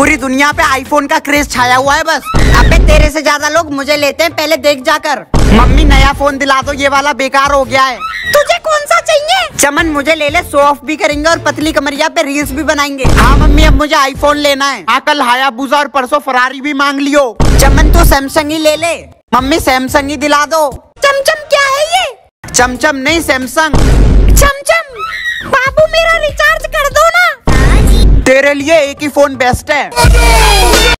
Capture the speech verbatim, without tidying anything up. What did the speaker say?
पूरी दुनिया पे आईफोन का क्रेज छाया हुआ है बस। अबे तेरे से ज्यादा लोग मुझे लेते हैं, पहले देख जाकर। मम्मी नया फोन दिला दो, ये वाला बेकार हो गया है। तुझे कौन सा चाहिए? चमन मुझे ले ले, शो ऑफ भी करेंगे और पतली कमरिया पे रील्स भी बनाएंगे। हाँ मम्मी अब मुझे आईफोन लेना है। हाँ कल हायाबुसा और परसों फरारी भी मांग लियो। चमन तो सैमसंग ही ले ले। मम्मी सैमसंग ही दिला दो। चमचम क्या है ये? चमचम नहीं सैमसंग। चमचम बाबू मेरा रिचार्ज कर दो ना। तेरे लिए एक ही फोन बेस्ट है।